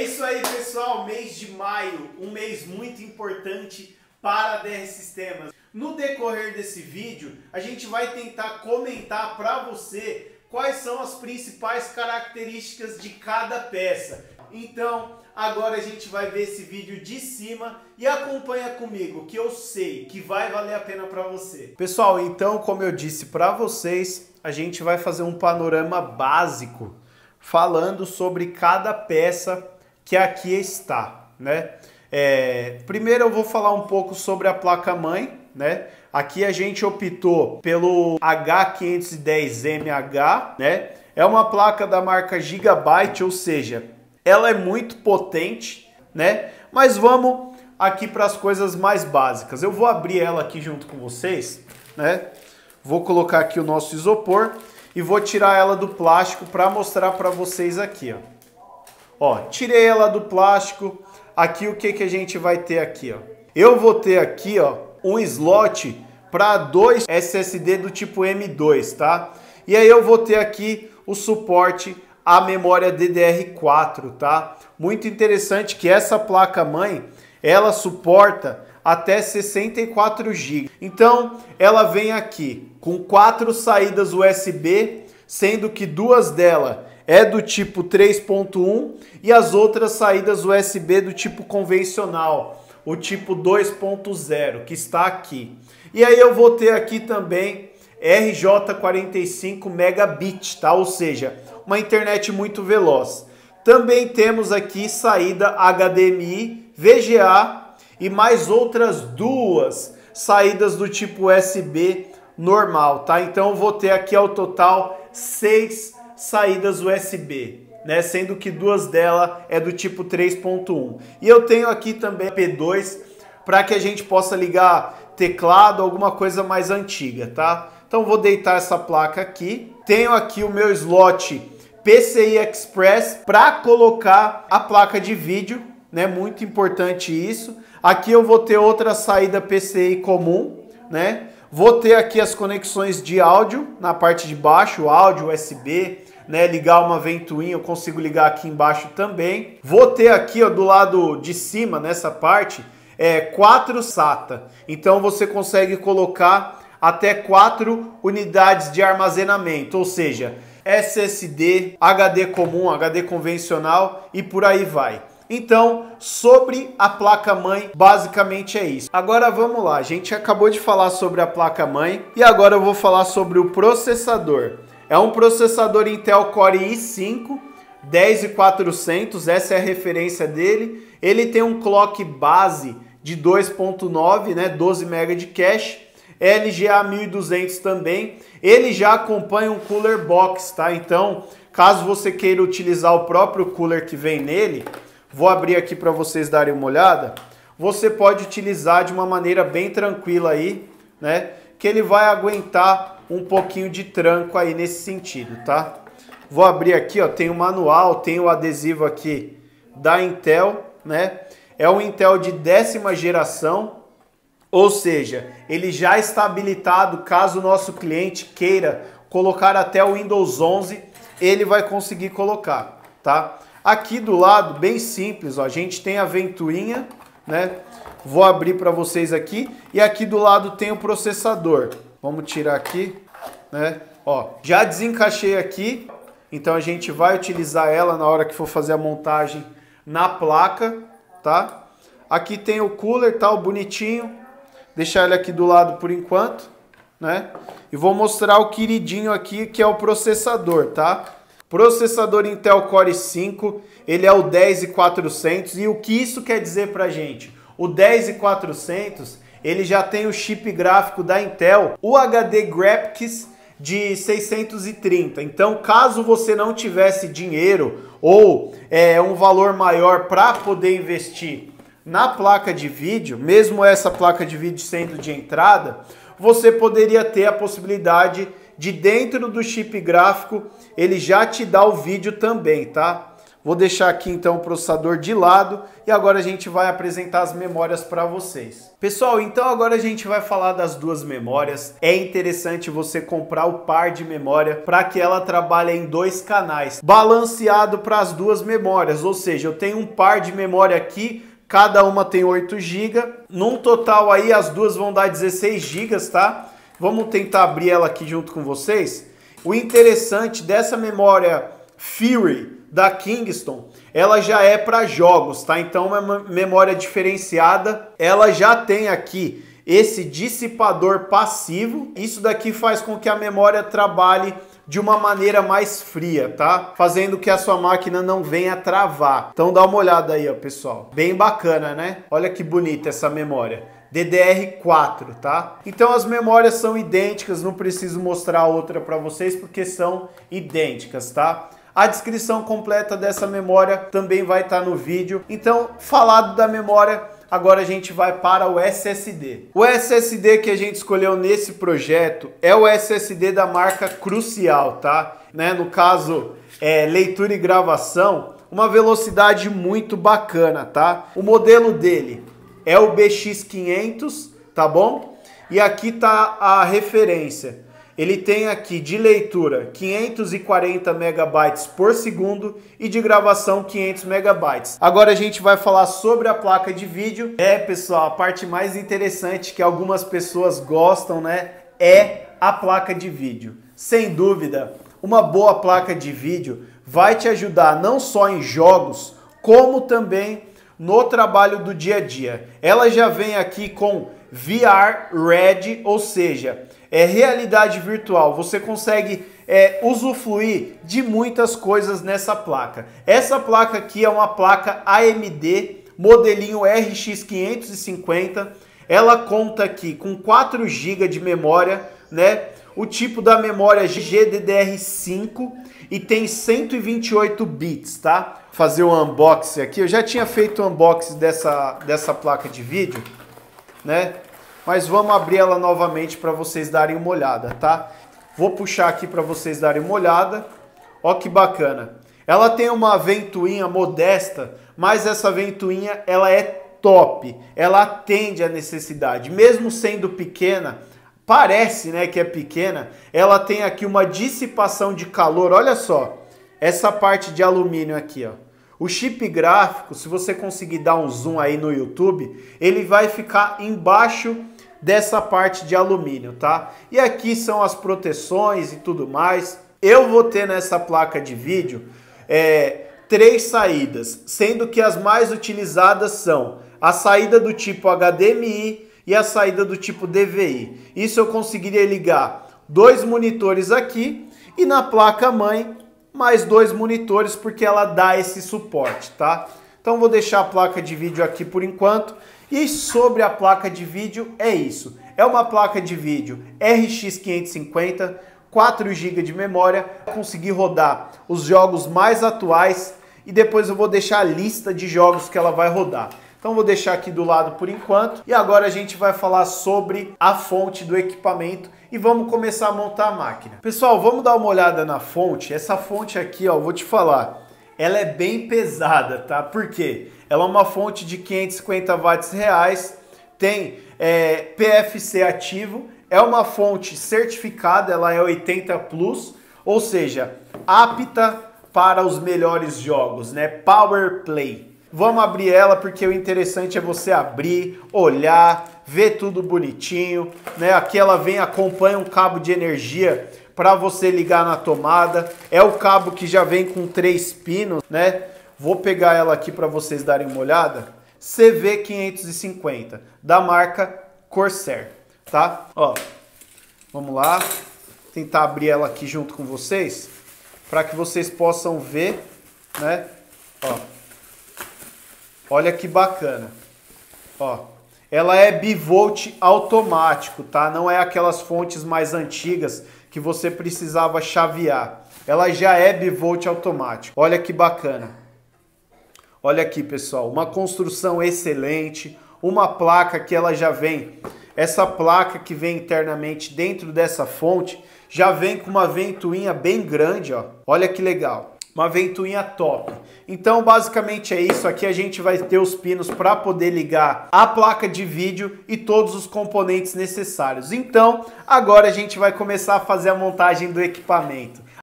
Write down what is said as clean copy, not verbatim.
isso aí, pessoal, mês de maio, um mês muito importante para a DR Sistemas. No decorrer desse vídeo, a gente vai tentar comentar para você quais são as principais características de cada peça. Então, agora a gente vai ver esse vídeo de cima e acompanha comigo, que eu sei que vai valer a pena para você. Pessoal, então, como eu disse para vocês, a gente vai fazer um panorama básico falando sobre cada peça que aqui está, né? Primeiro eu vou falar um pouco sobre a placa-mãe, né? Aqui a gente optou pelo H510MH, né? É uma placa da marca Gigabyte, ou seja, ela é muito potente, né? Mas vamos aqui para as coisas mais básicas. Eu vou abrir ela aqui junto com vocês, né? Vou colocar aqui o nosso isopor e vou tirar ela do plástico para mostrar para vocês aqui, ó. Ó, tirei ela do plástico. Aqui o que a gente vai ter aqui, ó? Eu vou ter aqui, ó, um slot para 2 SSD do tipo M2, tá? E aí eu vou ter aqui o suporte à memória DDR4, tá? Muito interessante que essa placa-mãe, ela suporta até 64 GB. Então, ela vem aqui com 4 saídas USB, sendo que 2 delas é do tipo 3.1 e as outras saídas USB do tipo convencional, o tipo 2.0, que está aqui. E aí eu vou ter aqui também RJ45 megabit, tá? Ou seja, uma internet muito veloz. Também temos aqui saída HDMI, VGA e mais outras 2 saídas do tipo USB normal, tá? Então eu vou ter aqui ao total 6 saídas USB, né? Sendo que 2 delas é do tipo 3.1. E eu tenho aqui também P2 para que a gente possa ligar teclado, alguma coisa mais antiga, tá? Então vou deitar essa placa aqui. Tenho aqui o meu slot PCI Express para colocar a placa de vídeo, né? Muito importante isso. Aqui eu vou ter outra saída PCI comum, né? Vou ter aqui as conexões de áudio na parte de baixo, áudio USB, né? Ligar uma ventoinha, eu consigo ligar aqui embaixo também. Vou ter aqui, ó, do lado de cima, nessa parte, 4 SATA. Então você consegue colocar até 4 unidades de armazenamento, ou seja, SSD, HD comum, HD convencional e por aí vai. Então, sobre a placa-mãe, basicamente é isso. Agora vamos lá, a gente acabou de falar sobre a placa-mãe e agora eu vou falar sobre o processador. É um processador Intel Core i5 10400, essa é a referência dele. Ele tem um clock base de 2.9, né, 12 MB de cache, LGA 1200 também. Ele já acompanha um cooler box, tá? Então, caso você queira utilizar o próprio cooler que vem nele, vou abrir aqui para vocês darem uma olhada. Você pode utilizar de uma maneira bem tranquila aí, né? Que ele vai aguentar um pouquinho de tranco aí nesse sentido, tá? Vou abrir aqui, ó, tem o manual, tem o adesivo aqui da Intel, né? É um Intel de 10ª geração, ou seja, ele já está habilitado caso o nosso cliente queira colocar até o Windows 11, ele vai conseguir colocar, tá? Aqui do lado, bem simples, ó, a gente tem a ventoinha, né? Vou abrir para vocês aqui e aqui do lado tem o processador. Vamos tirar aqui, né? Ó, já desencaixei aqui, então a gente vai utilizar ela na hora que for fazer a montagem na placa, tá? Aqui tem o cooler, tá? O bonitinho. Deixar ele aqui do lado por enquanto, né? E vou mostrar o queridinho aqui, que é o processador, tá? Processador Intel Core i5, ele é o 10400. E o que isso quer dizer pra gente? O 10400, ele já tem o chip gráfico da Intel, o HD Graphics de 630. Então, caso você não tivesse dinheiro ou um valor maior para poder investir na placa de vídeo, mesmo essa placa de vídeo sendo de entrada, você poderia ter a possibilidade de, dentro do chip gráfico, ele já te dá o vídeo também, tá? Vou deixar aqui então o processador de lado e agora a gente vai apresentar as memórias para vocês. Pessoal, então agora a gente vai falar das duas memórias. É interessante você comprar o par de memória para que ela trabalhe em dois canais, balanceado para as duas memórias, ou seja, eu tenho um par de memória aqui, cada uma tem 8 GB, num total aí as duas vão dar 16 GB, tá? Vamos tentar abrir ela aqui junto com vocês. O interessante dessa memória Fury da Kingston, ela já é para jogos, tá? Então uma memória diferenciada, ela já tem aqui esse dissipador passivo. Isso daqui faz com que a memória trabalhe de uma maneira mais fria, tá? Fazendo que a sua máquina não venha travar. Então dá uma olhada aí, ó, pessoal. Bem bacana, né? Olha que bonita essa memória. DDR4, tá? Então as memórias são idênticas, não preciso mostrar outra para vocês porque são idênticas, tá? A descrição completa dessa memória também vai estar no vídeo. Então, falado da memória, agora a gente vai para o SSD. O SSD que a gente escolheu nesse projeto é o SSD da marca Crucial, tá? Né? No caso, leitura e gravação, uma velocidade muito bacana, tá? O modelo dele é o BX500, tá bom? E aqui tá a referência. Ele tem aqui de leitura 540 megabytes por segundo e de gravação 500 megabytes. Agora a gente vai falar sobre a placa de vídeo. Pessoal, a parte mais interessante que algumas pessoas gostam, né, é a placa de vídeo. Sem dúvida, uma boa placa de vídeo vai te ajudar não só em jogos, como também no trabalho do dia a dia. Ela já vem aqui com VR Ready, ou seja, realidade virtual. Você consegue usufruir de muitas coisas nessa placa. Essa placa aqui é uma placa AMD, modelinho RX 550. Ela conta aqui com 4 GB de memória, né? O tipo da memória é GDDR5 e tem 128 bits, tá? Vou fazer um unboxing aqui. Eu já tinha feito um unboxing dessa placa de vídeo, né? Mas vamos abrir ela novamente para vocês darem uma olhada, tá? Vou puxar aqui para vocês darem uma olhada. Ó que bacana. Ela tem uma ventoinha modesta, mas essa ventoinha ela é top. Ela atende à necessidade. Mesmo sendo pequena, parece, né, que é pequena, ela tem aqui uma dissipação de calor. Olha só, essa parte de alumínio aqui, ó. O chip gráfico, se você conseguir dar um zoom aí no YouTube, ele vai ficar embaixo dessa parte de alumínio, tá? E aqui são as proteções e tudo mais. Eu vou ter nessa placa de vídeo 3 saídas, sendo que as mais utilizadas são a saída do tipo HDMI e a saída do tipo DVI. Isso eu conseguiria ligar 2 monitores aqui e na placa mãe mais 2 monitores, porque ela dá esse suporte, tá? Então vou deixar a placa de vídeo aqui por enquanto. E sobre a placa de vídeo é isso. É uma placa de vídeo RX 550, 4 GB de memória, conseguir rodar os jogos mais atuais e depois eu vou deixar a lista de jogos que ela vai rodar. Então vou deixar aqui do lado por enquanto. E agora a gente vai falar sobre a fonte do equipamento e vamos começar a montar a máquina. Pessoal, vamos dar uma olhada na fonte. Essa fonte aqui, ó, vou te falar, ela é bem pesada, tá? Por quê? Ela é uma fonte de 550 watts reais, tem PFC ativo, é uma fonte certificada, ela é 80 Plus, ou seja, apta para os melhores jogos, né? Power Play. Vamos abrir ela porque o interessante é você abrir, olhar, ver tudo bonitinho, né? Aqui ela vem, acompanha um cabo de energia para você ligar na tomada. É o cabo que já vem com 3 pinos, né? Vou pegar ela aqui para vocês darem uma olhada. CV550 da marca Corsair, tá? Ó, vamos lá, tentar abrir ela aqui junto com vocês para que vocês possam ver, né? Ó. Olha que bacana. Ó, ela é bivolt automático, tá? Não é aquelas fontes mais antigas que você precisava chavear. Ela já é bivolt automático. Olha que bacana. Olha aqui, pessoal, uma construção excelente, uma placa que ela já vem, essa placa que vem internamente dentro dessa fonte, já vem com uma ventoinha bem grande, ó. Olha que legal. uma ventoinha top. Então basicamente é isso, aqui a gente vai ter os pinos para poder ligar a placa de vídeo e todos os componentes necessários. Então agora a gente vai começar a fazer a montagem do equipamento.